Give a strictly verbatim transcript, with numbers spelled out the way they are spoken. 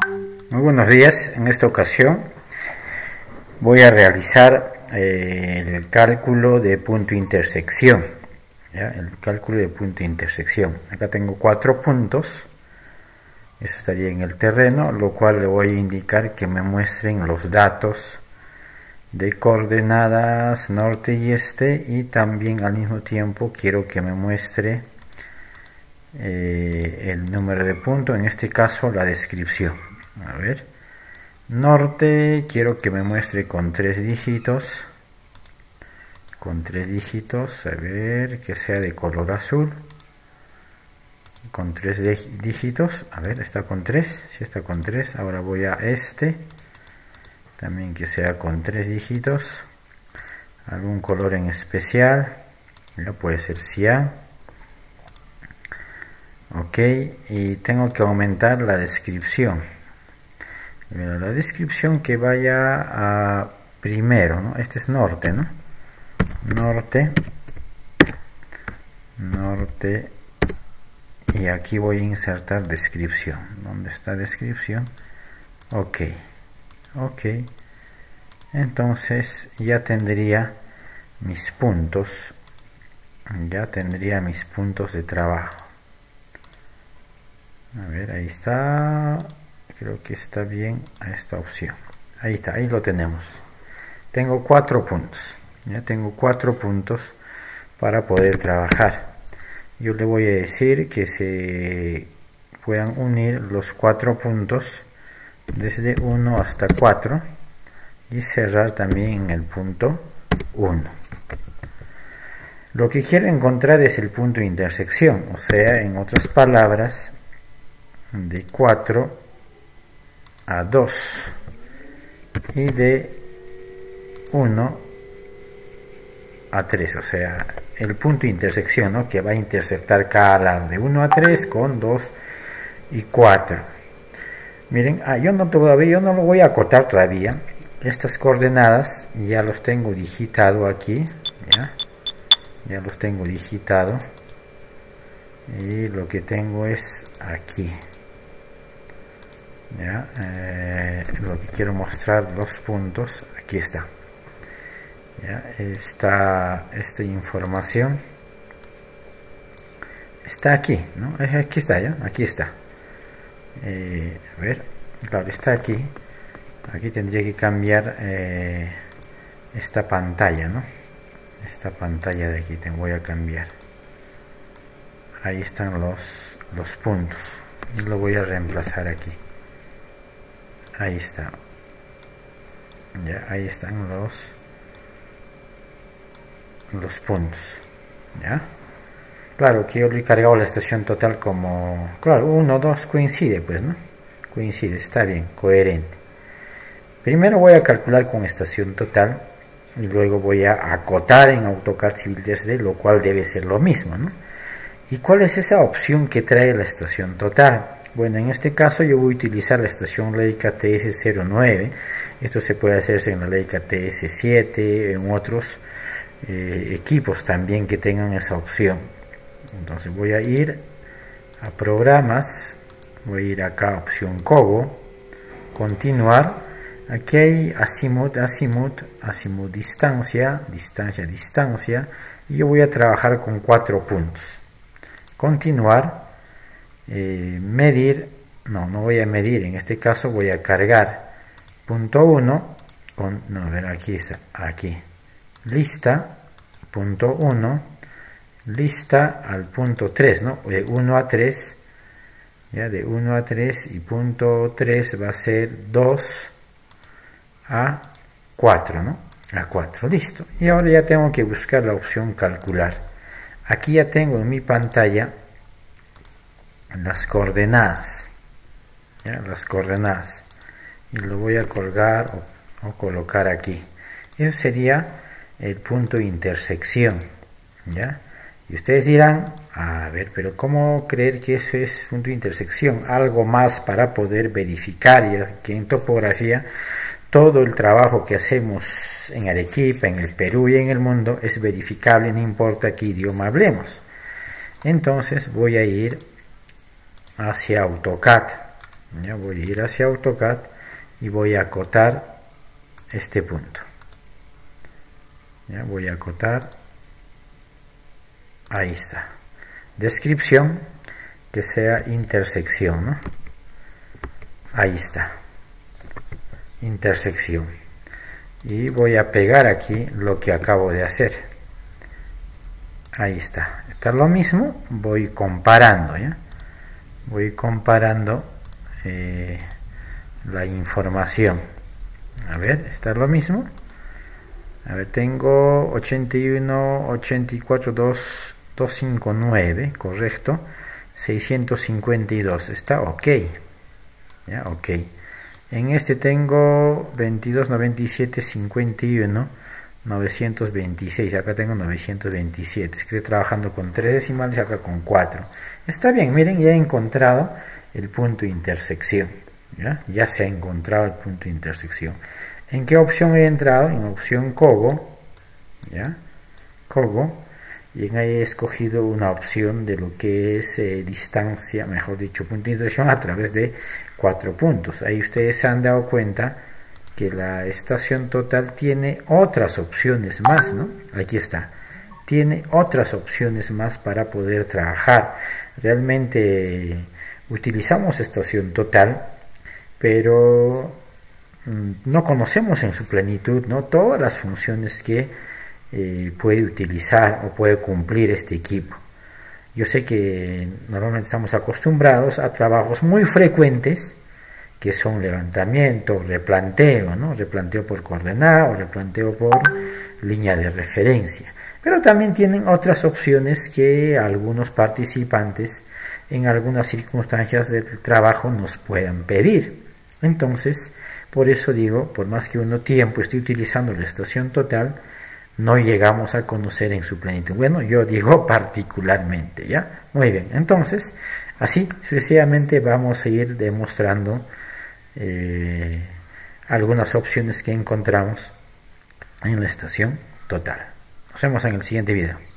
Muy buenos días. En esta ocasión voy a realizar eh, el cálculo de punto intersección. ¿ya? El cálculo de punto intersección. Acá tengo cuatro puntos. Eso estaría en el terreno, lo cual le voy a indicar que me muestren los datos de coordenadas norte y este, y también al mismo tiempo quiero que me muestre eh, el número de punto, en este caso la descripción. A ver, norte quiero que me muestre con tres dígitos, con tres dígitos, a ver, que sea de color azul, con tres dígitos, a ver, está con tres, si sí está con tres. Ahora voy a este, también que sea con tres dígitos, algún color en especial, ya puede ser cian. Ok, y tengo que aumentar la descripción. Mira, la descripción que vaya a primero, ¿no? Este es norte, ¿no? Norte, norte, y aquí voy a insertar descripción. ¿Dónde está descripción? Ok, ok. Entonces ya tendría mis puntos, ya tendría mis puntos de trabajo. A ver, ahí está. Creo que está bien a esta opción. Ahí está, ahí lo tenemos. Tengo cuatro puntos. Ya tengo cuatro puntos para poder trabajar. Yo le voy a decir que se puedan unir los cuatro puntos desde uno hasta cuatro y cerrar también en el punto uno. Lo que quiero encontrar es el punto de intersección, o sea, en otras palabras, de cuatro a dos y de uno a tres, o sea, el punto de intersección, ¿no? Que va a intersectar cada lado de uno a tres con dos y cuatro. Miren, ah, yo no todavía, yo no lo voy a acotar todavía. Estas coordenadas ya los tengo digitado aquí, ya, ya los tengo digitado, y lo que tengo es aquí. Ya, eh, lo que quiero mostrar, los puntos, aquí está. Ya, esta, esta información está aquí, ¿no? Aquí está, ya, aquí está. Eh, a ver, claro, está aquí. Aquí tendría que cambiar eh, esta pantalla, ¿no? Esta pantalla de aquí te voy a cambiar. Ahí están los, los puntos. Y lo voy a reemplazar aquí. Ahí está. Ya, ahí están los los puntos. Ya. Claro que yo le he cargado la estación total como, claro, uno, dos coincide, pues, ¿no? Coincide, está bien, coherente. Primero voy a calcular con estación total y luego voy a acotar en AutoCAD Civil tres D, lo cual debe ser lo mismo, ¿no? ¿Y cuál es esa opción que trae la estación total? Bueno, en este caso yo voy a utilizar la estación Leica T S cero nueve. Esto se puede hacerse en la Leica T S siete, en otros eh, equipos también que tengan esa opción. Entonces voy a ir a programas, voy a ir acá a opción Cobo, continuar. Aquí hay azimut, azimut, azimut distancia, distancia, distancia, y yo voy a trabajar con cuatro puntos. Continuar. Eh, medir, no, no voy a medir, en este caso voy a cargar punto uno con, no, a ver, aquí está, aquí, lista, punto uno, lista al punto tres, ¿no? De uno a tres, ya, de uno a tres, y punto tres va a ser dos a cuatro, ¿no? A cuatro, listo. Y ahora ya tengo que buscar la opción calcular. Aquí ya tengo en mi pantalla las coordenadas, ¿ya? Las coordenadas, y lo voy a colgar o, o colocar aquí. Eso sería el punto de intersección, ¿ya? Y ustedes dirán, a ver, pero ¿cómo creer que eso es punto de intersección? Algo más para poder verificar, ya que en topografía todo el trabajo que hacemos en Arequipa, en el Perú y en el mundo es verificable, no importa qué idioma hablemos. Entonces voy a ir hacia AutoCAD, Ya voy a ir hacia AutoCAD y voy a acotar este punto. Ya voy a acotar. Ahí está. Descripción, que sea intersección, ¿no? Ahí está. Intersección. Y voy a pegar aquí lo que acabo de hacer. Ahí está. Está lo mismo. Voy comparando, ¿ya? Voy comparando eh, la información. A ver, está lo mismo. A ver, tengo ochenta y uno, ochenta y cuatro, dos, doscientos cincuenta y nueve, correcto. seiscientos cincuenta y dos, está ok. Ya, ok. En este tengo veintidós, noventa y siete, cincuenta y uno, novecientos veintiséis. Acá tengo novecientos veintisiete. Estoy trabajando con tres decimales, acá con cuatro. Está bien, miren, ya he encontrado el punto de intersección. ¿Ya? Ya se ha encontrado el punto de intersección. ¿En qué opción he entrado? En opción Cogo, ¿ya? Cogo, y en ahí he escogido una opción de lo que es eh, distancia, mejor dicho, punto de intersección a través de cuatro puntos. Ahí ustedes se han dado cuenta que la estación total tiene otras opciones más, ¿no? Aquí está. Tiene otras opciones más para poder trabajar. Realmente eh, utilizamos estación total, pero no conocemos en su plenitud, ¿no?, todas las funciones que eh, puede utilizar o puede cumplir este equipo. Yo sé que normalmente estamos acostumbrados a trabajos muy frecuentes que son levantamiento, replanteo, ¿no? Replanteo por coordenada o replanteo por línea de referencia. Pero también tienen otras opciones que algunos participantes en algunas circunstancias del trabajo nos puedan pedir. Entonces, por eso digo, por más que uno tiempo esté utilizando la estación total, no llegamos a conocer en su plenitud. Bueno, yo digo particularmente, ¿ya? Muy bien, entonces, así sucesivamente vamos a ir demostrando eh, algunas opciones que encontramos en la estación total. Nos vemos en el siguiente video.